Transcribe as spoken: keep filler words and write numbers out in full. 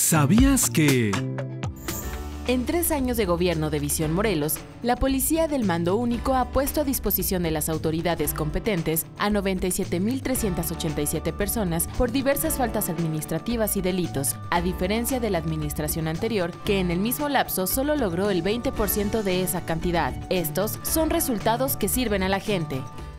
¿Sabías que...? En tres años de gobierno de Visión Morelos, la Policía del Mando Único ha puesto a disposición de las autoridades competentes a noventa y siete mil trescientas ochenta y siete personas por diversas faltas administrativas y delitos, a diferencia de la administración anterior, que en el mismo lapso solo logró el veinte por ciento de esa cantidad. Estos son resultados que sirven a la gente.